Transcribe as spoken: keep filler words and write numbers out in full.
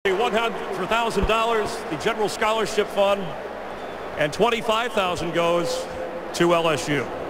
one hundred thousand dollars, the General Scholarship Fund, and twenty-five thousand dollars goes to L S U.